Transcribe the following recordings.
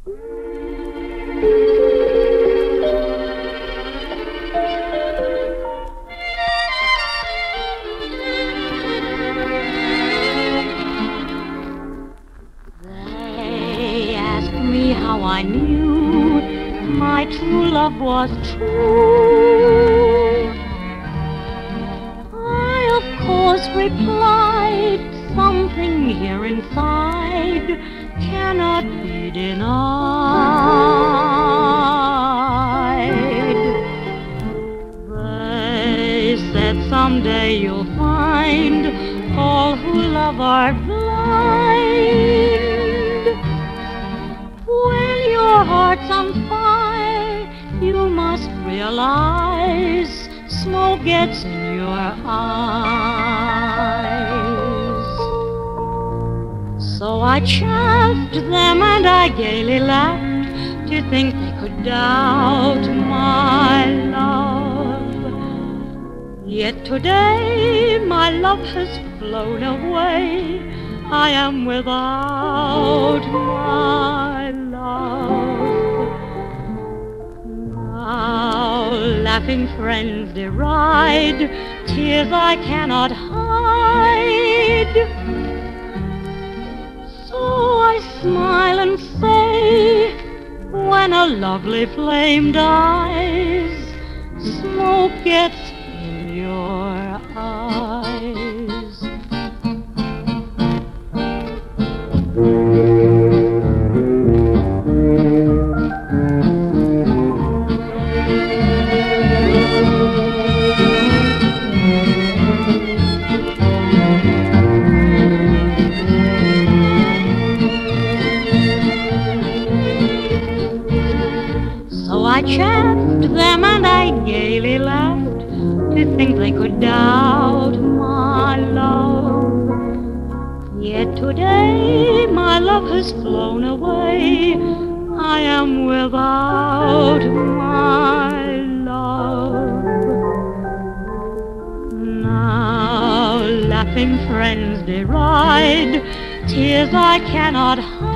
They asked me how I knew my true love was true. I, of course, replied, something here inside cannot be denied. They said someday you'll find all who love are blind. When your heart's on fire, you must realize smoke gets in your eyes. So I chaffed them and I gaily laughed to think they could doubt my love. Yet today my love has flown away. I am without my love. Now laughing friends deride tears I cannot hide. So I smile and say, when a lovely flame dies, smoke gets in your eyes. I chaffed them and I gaily laughed to think they could doubt my love. Yet today my love has flown away. I am without my love. Now laughing friends deride tears I cannot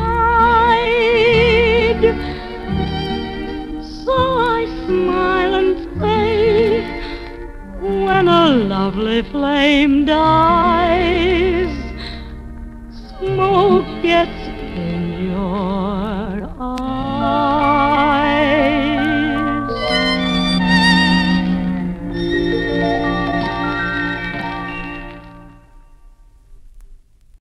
hide. So I smile and say, when a lovely flame dies, smoke gets in your